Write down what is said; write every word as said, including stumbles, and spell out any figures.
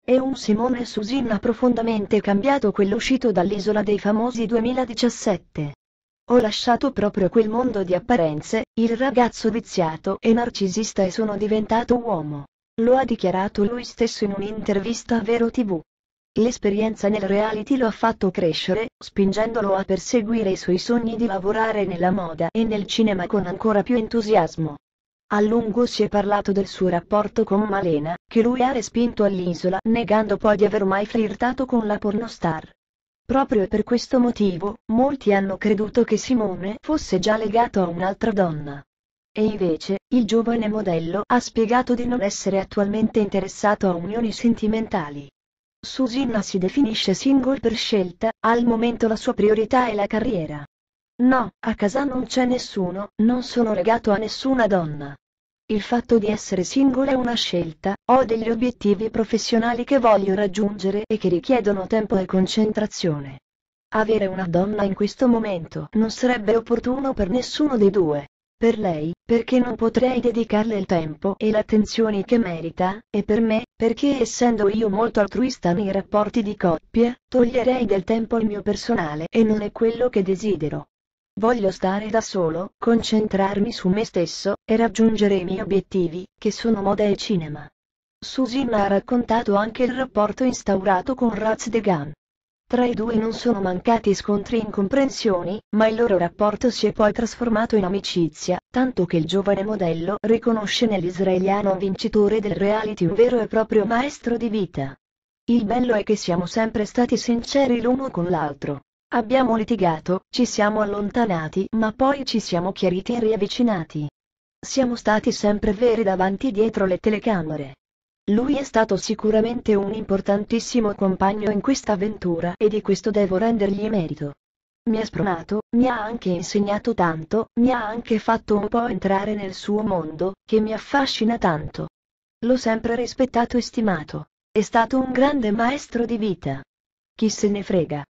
E un Simone Susin ha profondamente cambiato quell'uscito dall'Isola dei Famosi duemiladiciassette. Ho lasciato proprio quel mondo di apparenze, il ragazzo viziato e narcisista e sono diventato uomo. Lo ha dichiarato lui stesso in un'intervista a Vero tivù. L'esperienza nel reality lo ha fatto crescere, spingendolo a perseguire i suoi sogni di lavorare nella moda e nel cinema con ancora più entusiasmo. A lungo si è parlato del suo rapporto con Malena, che lui ha respinto all'isola negando poi di aver mai flirtato con la pornostar. Proprio per questo motivo, molti hanno creduto che Simone fosse già legato a un'altra donna. E invece, il giovane modello ha spiegato di non essere attualmente interessato a unioni sentimentali. Susinna si definisce single per scelta, al momento la sua priorità è la carriera. No, a casa non c'è nessuno, non sono legato a nessuna donna. Il fatto di essere single è una scelta, ho degli obiettivi professionali che voglio raggiungere e che richiedono tempo e concentrazione. Avere una donna in questo momento non sarebbe opportuno per nessuno dei due. Per lei, perché non potrei dedicarle il tempo e l'attenzione che merita, e per me, perché essendo io molto altruista nei rapporti di coppia, toglierei del tempo al mio personale e non è quello che desidero. Voglio stare da solo, concentrarmi su me stesso, e raggiungere i miei obiettivi, che sono moda e cinema. Susinna ha raccontato anche il rapporto instaurato con Raz de Gan. Tra i due non sono mancati scontri e incomprensioni, ma il loro rapporto si è poi trasformato in amicizia, tanto che il giovane modello riconosce nell'israeliano vincitore del reality un vero e proprio maestro di vita. Il bello è che siamo sempre stati sinceri l'uno con l'altro. Abbiamo litigato, ci siamo allontanati, ma poi ci siamo chiariti e riavvicinati. Siamo stati sempre veri davanti e dietro le telecamere. Lui è stato sicuramente un importantissimo compagno in questa avventura e di questo devo rendergli merito. Mi ha spronato, mi ha anche insegnato tanto, mi ha anche fatto un po' entrare nel suo mondo, che mi affascina tanto. L'ho sempre rispettato e stimato. È stato un grande maestro di vita. Chi se ne frega.